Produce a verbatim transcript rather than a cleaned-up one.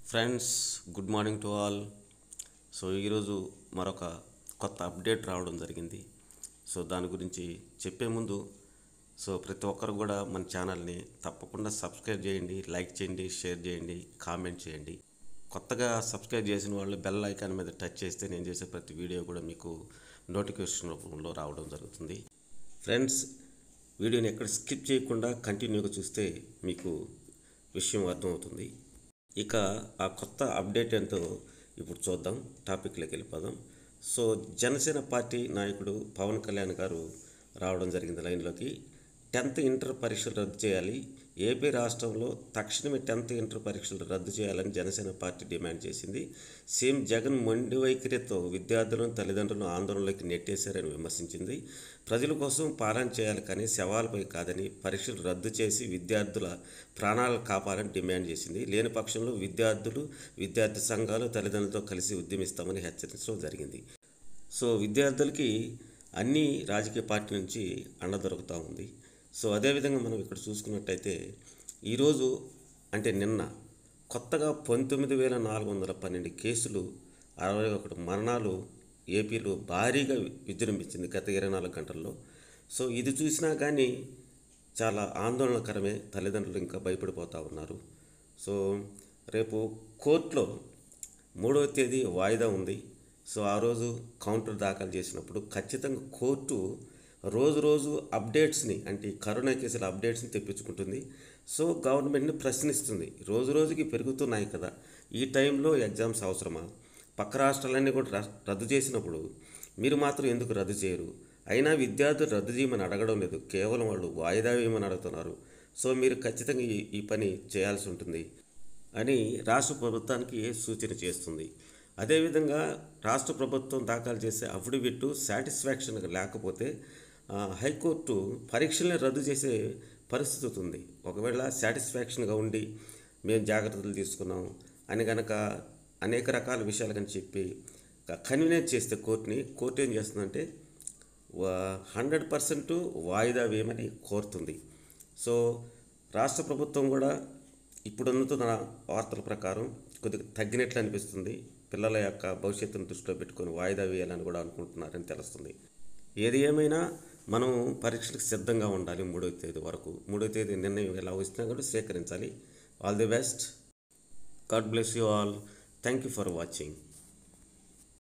Friends, good morning to all. So ఈరోజు మరొక కొత్త అప్డేట్ రావడం జరిగింది. సో దాని గురించి చెప్పే ముందు సో ప్రతి ఒక్కరు కూడా మన ఛానల్ని తప్పకుండా సబ్స్క్రైబ్ చేయండి, లైక్ చేయండి, షేర్ చేయండి, కామెంట్ చేయండి. కొత్తగా సబ్స్క్రైబ్ చేసిన వాళ్ళు బెల్ ఐకాన్ మీద టచ్ చేస్తే నేను చేసే ప్రతి వీడియో కూడా మీకు నోటిఫికేషన్ రూపంలో రావడం జరుగుతుంది. ఫ్రెండ్స్, వీడియోని ఎక్కడ స్కిప్ చేయకుండా కంటిన్యూగా చూస్తే మీకు విషయం అర్థమవుతుంది. ఇక ఆ కొత్త అప్డేట్ ఏంటో ఇప్పుడు చూద్దాం, టాపిక్లోకి వెళ్ళిపోదాం. సో జనసేన పార్టీ నాయకుడు పవన్ కళ్యాణ్ గారు రావడం జరిగింది లైన్లోకి. టెన్త్ ఇంటర్ పరీక్షలు రద్దు చేయాలి, ఏపీ రాష్ట్రంలో తక్షణమే టెన్త్ ఇంటర్ పరీక్షలు రద్దు చేయాలని జనసేన పార్టీ డిమాండ్ చేసింది. సీఎం జగన్ మొండి వైఖరితో విద్యార్థులను తల్లిదండ్రులను ఆందోళనలోకి నెట్టేశారని విమర్శించింది. ప్రజల కోసం పాలన చేయాలి కానీ శవాలపై కాదని, పరీక్షలు రద్దు చేసి విద్యార్థుల ప్రాణాలను కాపాలని డిమాండ్ చేసింది. లేని పక్షంలో విద్యార్థులు, విద్యార్థి సంఘాలు తల్లిదండ్రులతో కలిసి ఉద్యమిస్తామని హెచ్చరించడం జరిగింది. సో విద్యార్థులకి అన్ని రాజకీయ పార్టీ నుంచి అండ దొరుకుతూ ఉంది. సో అదేవిధంగా మనం ఇక్కడ చూసుకున్నట్టయితే ఈరోజు అంటే నిన్న కొత్తగా పంతొమ్మిది వేల నాలుగు వందల పన్నెండు కేసులు, అరవై ఒకటి మరణాలు ఏపీలో భారీగా విజృంభించింది గత ఇరవై నాలుగు గంటల్లో. సో ఇది చూసినా కానీ చాలా ఆందోళనకరమే, తల్లిదండ్రులు ఇంకా భయపడిపోతూ ఉన్నారు. సో రేపు కోర్టులో మూడవ తేదీ వాయిదా ఉంది. సో ఆ రోజు కౌంటర్ దాఖలు చేసినప్పుడు ఖచ్చితంగా కోర్టు రోజు రోజు అప్డేట్స్ని, అంటే కరోనా కేసుల అప్డేట్స్ని తెప్పించుకుంటుంది. సో గవర్నమెంట్ని ప్రశ్నిస్తుంది. రోజు రోజుకి పెరుగుతున్నాయి కదా, ఈ టైంలో ఎగ్జామ్స్ అవసరమా? పక్క రాష్ట్రాలన్నీ కూడా రద్దు చేసినప్పుడు మీరు మాత్రం ఎందుకు రద్దు చేయరు? అయినా విద్యార్థులు రద్దు చేయమని అడగడం లేదు, కేవలం వాళ్ళు వాయిదా వేయమని అడుగుతున్నారు. సో మీరు ఖచ్చితంగా ఈ ఈ పని చేయాల్సి ఉంటుంది అని రాష్ట్ర ప్రభుత్వానికి సూచన చేస్తుంది. అదేవిధంగా రాష్ట్ర ప్రభుత్వం దాఖలు చేసే అఫిడవిట్ సాటిస్ఫాక్షన్ లేకపోతే హైకోర్టు పరీక్షల్ని రద్దు చేసే పరిస్థితి ఉంది. ఒకవేళ సాటిస్ఫాక్షన్గా ఉండి మేము జాగ్రత్తలు తీసుకున్నాం అని కనుక అనేక రకాల విషయాలు కానీ చెప్పి కన్వీనియన్స్ చేస్తే కోర్టుని, కోర్టు ఏం చేస్తుందంటే హండ్రెడ్ పర్సెంట్ వాయిదా వేయమని కోరుతుంది. సో రాష్ట్ర ప్రభుత్వం కూడా ఇప్పుడు అందుతున్న వార్తల ప్రకారం కొద్దిగా తగ్గినట్లు అనిపిస్తుంది. పిల్లల యొక్క భవిష్యత్తును దృష్టిలో పెట్టుకొని వాయిదా వేయాలని కూడా అనుకుంటున్నారని తెలుస్తుంది. ఏది ఏమైనా మనం పరీక్షలకు సిద్ధంగా ఉండాలి. మూడవ తేదీ వరకు, మూడవ తేదీ నిర్ణయం ఎలా వచ్చినా కూడా స్వీకరించాలి. All the best. God bless you all. Thank you for watching.